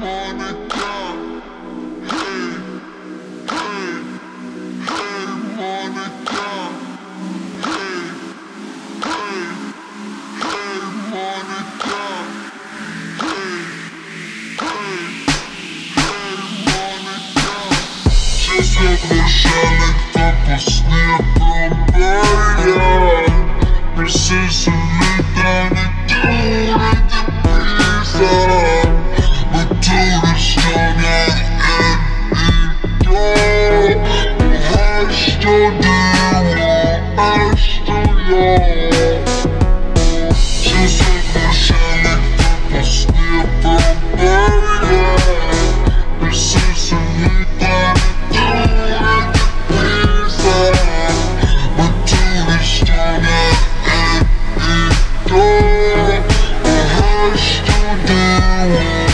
Monika, hey, hey, hey, Monika, hey, hey, hey, Monika, hey, hey, hey, Monika. Чувства прощальных, кто пуснет пробая. Прecision летами дурети пиза. Мы туристяне и я. А что дело, а что я? Чувства прощальных, кто пуснет пробая. Precision летами дурети пиза. Мы туристяне. What?